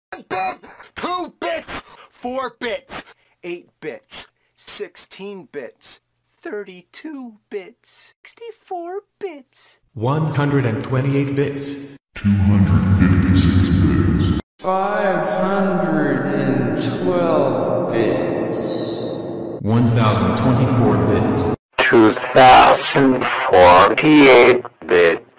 bit, 2 bits, 4 bits, 8 bits, 16 bits, 32 bits, 64 bits, 128 bits, 256 bits, 512 bits, 1024 bits, 2048 bits.